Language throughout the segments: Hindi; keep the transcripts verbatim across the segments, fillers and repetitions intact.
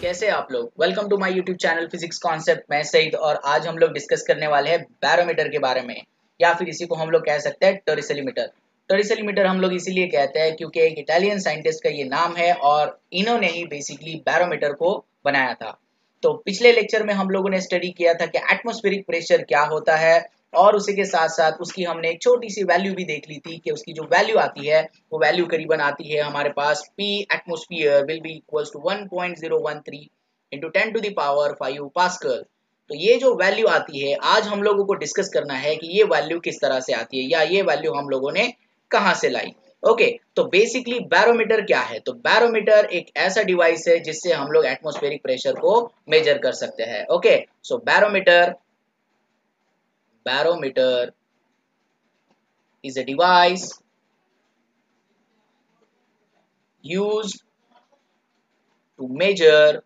कैसे हैं आप लोग। Welcome to my YouTube channel physics concept. मैं सईद और आज हम लोग डिस्कस करने वाले हैं बैरोमीटर के बारे में, या फिर इसी को हम लोग कह सकते हैं टोरिसेलीमीटर। टोरिसेलीमीटर हम लोग इसीलिए कहते हैं क्योंकि एक इटालियन साइंटिस्ट का ये नाम है और इन्होंने ही बेसिकली बैरोमीटर को बनाया था। तो पिछले लेक्चर में हम लोगों ने स्टडी किया था कि एटमॉस्फेरिक प्रेशर क्या होता है, और उसी के साथ साथ उसकी हमने एक छोटी सी वैल्यू भी देख ली थी कि उसकी जो वैल्यू आती है वो वैल्यू करीबन आती है हमारे पास P atmosphere will be equals to one point zero one three into ten to the power five pascal. तो ये जो वैल्यू आती है आज हम लोगों को डिस्कस करना है कि ये वैल्यू किस तरह से आती है या ये वैल्यू हम लोगों ने कहाँ से लाई। ओके okay, तो बेसिकली बैरोमीटर क्या है। तो बैरोमीटर एक ऐसा डिवाइस है जिससे हम लोग एटमॉस्फेरिक प्रेशर को मेजर कर सकते हैं। Okay, so barometer barometer is a device used to measure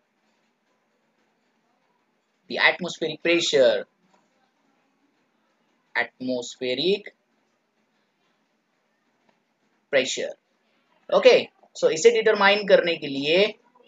the atmospheric pressure atmospheric pressure okay okay, so so इसे डिटरमाइन करने के लिए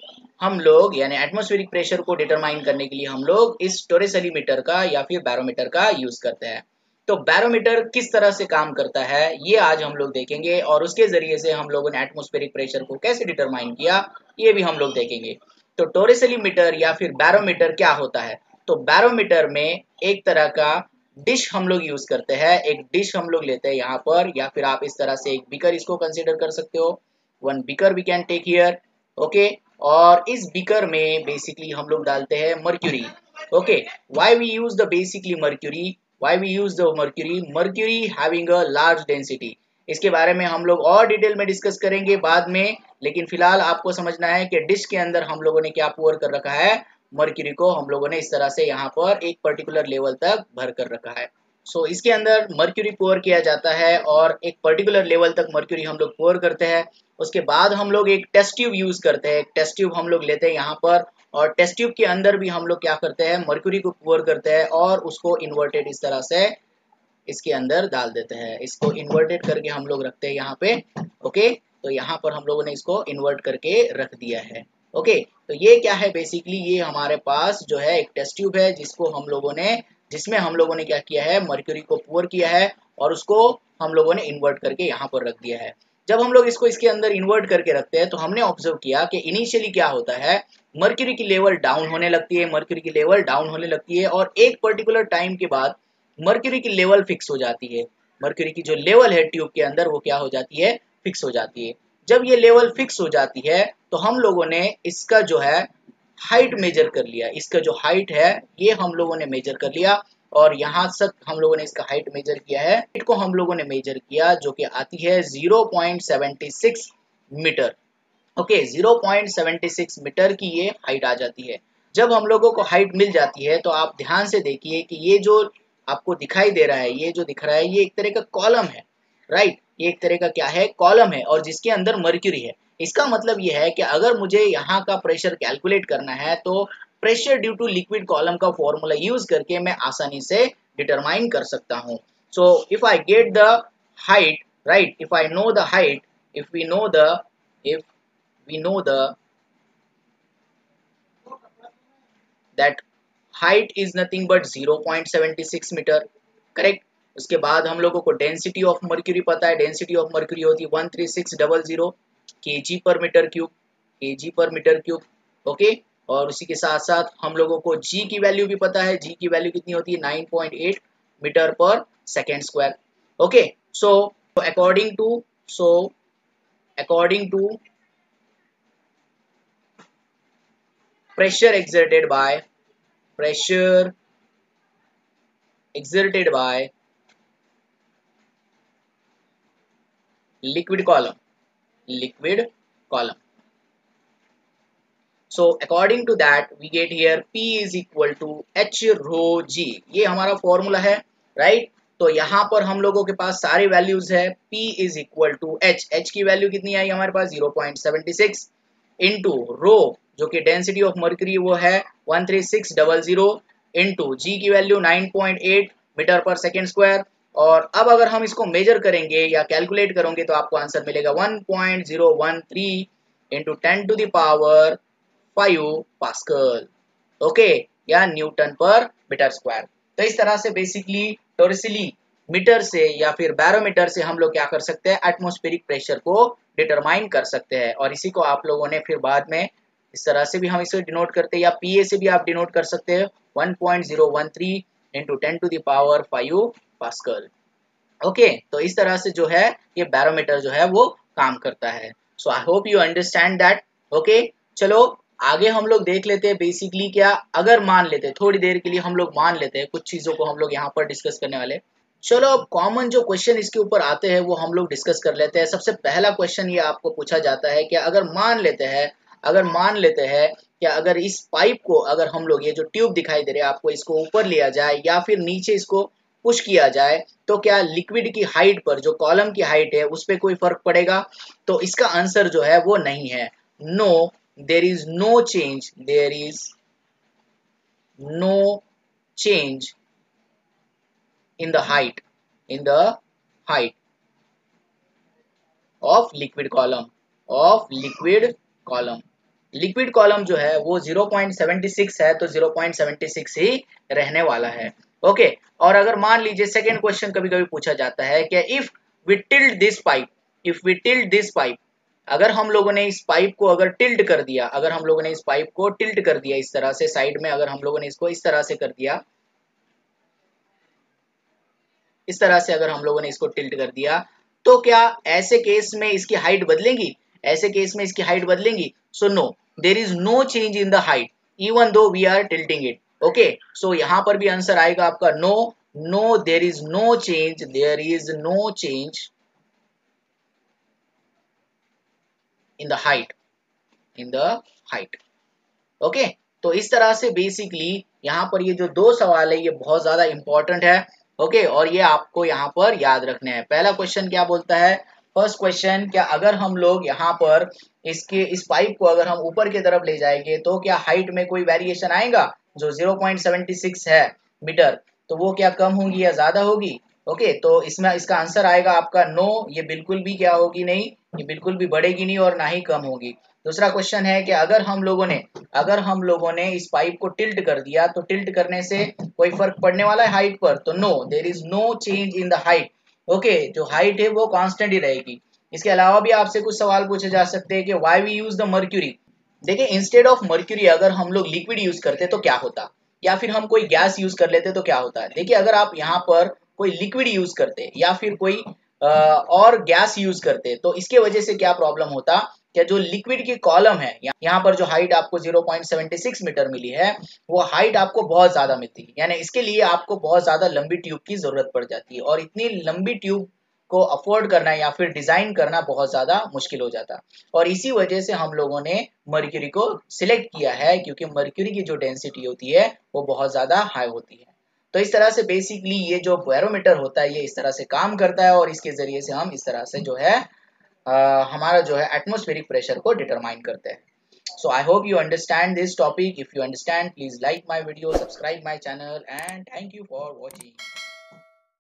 हम लोग यानी एटमॉस्फेरिक प्रेशर को डिटरमाइन करने के लिए हम लोग इस टोरिसेलीमीटर का या फिर बैरोमीटर का यूज करते हैं। तो बैरोमीटर किस तरह से काम करता है ये आज हम लोग देखेंगे, और उसके जरिए से हम लोगों ने एटमॉस्फेरिक प्रेशर को कैसे डिटरमाइन किया ये भी हम लोग देखेंगे। तो टोरिसेलीमीटर या फिर बैरोमीटर क्या होता है। तो बैरोमीटर में एक तरह का डिश हम लोग यूज करते हैं। एक डिश हम लोग लेते हैं यहाँ पर, या फिर आप इस तरह से एक बीकर इसको कंसिडर कर सकते हो। One beaker we can take here. Okay, और इस बीकर में बेसिकली हम लोग डालते हैं mercury. Okay, why we use the basically mercury why we use the mercury mercury having a large density. इसके बारे में हम लोग और डिटेल में डिस्कस करेंगे बाद में, लेकिन फिलहाल आपको समझना है कि डिश के अंदर हम लोगों ने क्या पोर कर रखा है, मर्क्यूरी को हम लोगों ने इस तरह से यहाँ पर एक पर्टिकुलर लेवल तक भर कर रखा है। सो so, इसके अंदर मर्क्यूरी पोर किया जाता है और एक पर्टिकुलर लेवल तक मर्क्यूरी हम लोग पोर करते हैं। उसके बाद हम लोग एक टेस्ट ट्यूब यूज करते हैं। एक टेस्ट ट्यूब हम लोग लेते हैं यहाँ पर, और टेस्ट ट्यूब के अंदर भी हम लोग क्या करते हैं, मर्क्यूरी को पोर करते हैं और उसको इन्वर्टेड इस तरह से इसके अंदर डाल देते हैं। इसको इन्वर्टेड करके हम लोग रखते हैं यहाँ पे। ओके, तो यहाँ पर हम लोगों ने इसको इन्वर्ट करके रख दिया है। ओके, तो ये क्या है, बेसिकली ये हमारे पास जो है एक टेस्ट ट्यूब है जिसको हम लोगों ने जिसमें हम लोगों ने क्या किया है, मर्क्यूरी को पोर किया है और उसको हम लोगों ने इन्वर्ट करके यहाँ पर रख दिया है। जब हम लोग इसको इसके अंदर इन्वर्ट करके रखते हैं तो हमने ऑब्जर्व किया कि इनिशियली क्या होता है, मर्क्यूरी की लेवल डाउन होने लगती है मर्क्यूरी की लेवल डाउन होने लगती है और एक पर्टिकुलर टाइम के बाद मर्क्यूरी की लेवल फिक्स हो जाती है। मर्क्यूरी की जो लेवल है ट्यूब के अंदर वो क्या हो जाती है, फिक्स हो जाती है। जब ये लेवल फिक्स हो जाती है तो हम लोगों ने इसका जो है हाइट मेजर कर लिया। इसका जो हाइट है ये हम लोगों ने मेजर कर लिया, और यहाँ तक हम लोगों ने इसका हाइट मेजर किया है। हाइट को हम लोगों ने मेजर किया जो कि आती है zero point seven six metre. Okay, zero point seven six metre की ये हाइट आ जाती है। जब हम लोगों को हाइट मिल जाती है तो आप ध्यान से देखिए कि ये जो आपको दिखाई दे रहा है, ये जो दिख रहा है ये एक तरह का कॉलम है, राइट। ये एक तरह का क्या है, कॉलम है, और जिसके अंदर मर्क्यूरी है। इसका मतलब ये है कि अगर मुझे यहाँ का प्रेशर कैलकुलेट करना है तो pressure due to liquid column का फॉर्मूला यूज करके मैं आसानी से डिटरमाइन कर सकता हूँ। So if I get the height, right, if I know the height, if we know the if we know the that height is nothing but zero point seven six metre, correct. उसके बाद हम लोगों को डेंसिटी ऑफ मर्क्यूरी पता है। डेंसिटी ऑफ मर्क्यूरी होती है one three six double zero kg per metre cube, kg per metre cube. Okay, और उसी के साथ साथ हम लोगों को जी की वैल्यू भी पता है। जी की वैल्यू कितनी होती है, nine point eight metre per second square. Okay, so according to so according to pressure exerted by pressure exerted by liquid column liquid column so according to that we get here P is equal to H rho G। ये हमारा फॉर्मूला है, राइट। तो यहाँ पर हम लोगों के पास सारे वैल्यूज है। P is equal to H, H की वैल्यू कितनी आई हमारे पास zero point seven six into rho जो कि डेंसिटी ऑफ मर्क्यूरी वो है one three six double zero into g की value nine point eight metre per second square. और अब अगर हम इसको मेजर करेंगे या कैलकुलेट करेंगे तो आपको आंसर मिलेगा one point zero one three into ten to the power five pascal, okay, या न्यूटन पर मीटर स्क्वायर। तो इस तरह से बेसिकली टोरिसली मीटर से या फिर बैरोमीटर से हम लोग क्या कर सकते हैं, एटमॉस्फेरिक प्रेशर को डिटरमाइन कर सकते हैं। और इसी को आप लोगों ने फिर बाद में इस तरह से भी हम इसे डिनोट करते हैं, या पीए से भी आप डिनोट कर सकते हैं, one point zero one three into ten to the power five pascal. Okay, तो इस तरह से जो है ये बैरोमीटर जो है वो काम करता है। So I hope you understand that. Okay, चलो आगे हम लोग देख लेते हैं बेसिकली क्या, अगर मान लेते हैं थोड़ी देर के लिए हम लोग मान लेते हैं, कुछ चीजों को हम लोग यहाँ पर डिस्कस करने वाले। चलो अब कॉमन जो क्वेश्चन इसके ऊपर आते हैं वो हम लोग डिस्कस कर लेते हैं। सबसे पहला क्वेश्चन ये आपको पूछा जाता है कि अगर मान लेते हैं अगर मान लेते हैं कि अगर इस पाइप को, अगर हम लोग ये जो ट्यूब दिखाई दे रहे हैं आपको, इसको ऊपर लिया जाए या फिर नीचे इसको पुश किया जाए, तो क्या लिक्विड की हाइट पर, जो कॉलम की हाइट है उस पर कोई फर्क पड़ेगा? तो इसका आंसर जो है वो नहीं है। No, there is no change, there is no change in the height in the height of liquid column of liquid column liquid column जो है वो ज़ीरो पॉइंट सेवन सिक्स है, तो ज़ीरो पॉइंट सेवन सिक्स ही रहने वाला है। ओके, और अगर मान लीजिए सेकेंड क्वेश्चन कभी कभी पूछा जाता है कि if we tilt this pipe if we tilt this pipe अगर हम लोगों ने इस पाइप को अगर टिल्ट कर दिया अगर हम लोगों ने इस पाइप को टिल्ट कर दिया इस तरह से साइड में, अगर हम लोगों ने इसको इस तरह से कर दिया इस तरह से अगर हम लोगों ने इसको टिल्ट कर दिया, तो क्या ऐसे केस में इसकी हाइट बदलेंगी? ऐसे केस में इसकी हाइट बदलेंगी? So no, there is no change in the height even though we are tilting it. Okay, so यहां पर भी आंसर आएगा आपका no. No, there is no change, there is no change in the height in the height. Okay, तो इस तरह से बेसिकली यहाँ पर ये जो दो सवाल है ये बहुत ज्यादा इंपॉर्टेंट है। ओके okay, और ये आपको यहाँ पर याद रखने हैं। पहला क्वेश्चन क्या बोलता है? फर्स्ट क्वेश्चन, क्या अगर हम लोग यहाँ पर इसके इस पाइप को अगर हम ऊपर की तरफ ले जाएंगे तो क्या हाइट में कोई वेरिएशन आएगा? जो ज़ीरो पॉइंट सेवन सिक्स है मीटर, तो वो क्या कम होगी या ज्यादा होगी? ओके okay, तो इसमें इसका आंसर आएगा आपका नो, ये बिल्कुल भी क्या होगी नहीं, ये बिल्कुल भी बढ़ेगी नहीं और ना ही कम होगी। दूसरा क्वेश्चन है कि अगर हम लोगों ने अगर हम लोगों ने इस पाइप को टिल्ट कर दिया तो टिल्ट करने से कोई फर्क पड़ने वाला है हाइट पर? तो no, there is no change in the height. Okay, जो हाइट है वो कांस्टेंट ही रहेगी। इसके अलावा भी आपसे कुछ सवाल पूछे जा सकते हैं कि why we use the mercury. देखिए, इंस्टेड ऑफ मर्क्यूरी अगर हम लोग लिक्विड यूज करते तो क्या होता, या फिर हम कोई गैस यूज कर लेते तो क्या होता है। देखिए, अगर आप यहाँ पर कोई लिक्विड यूज करते या फिर कोई आ, और गैस यूज करते तो इसके वजह से क्या प्रॉब्लम होता, क्या जो लिक्विड की कॉलम है, यहाँ पर जो हाइट आपको zero point seven six metre मिली है वो हाइट आपको बहुत ज्यादा मिलती, यानी इसके लिए आपको बहुत ज्यादा लंबी ट्यूब की जरूरत पड़ जाती है, और इतनी लंबी ट्यूब को अफोर्ड करना या फिर डिजाइन करना बहुत ज्यादा मुश्किल हो जाता। और इसी वजह से हम लोगों ने मर्क्यूरी को सिलेक्ट किया है, क्योंकि मर्क्यूरी की जो डेंसिटी होती है वो बहुत ज्यादा हाई होती है। तो इस तरह से बेसिकली ये जो बैरोमीटर होता है ये इस तरह से काम करता है, और इसके जरिए से हम इस तरह से जो है uh, हमारा जो है एटमॉस्फेरिक प्रेशर को डिटरमाइन करते हैं। So I hope you understand this topic. If you understand, please like my video, subscribe my channel, and thank you for watching.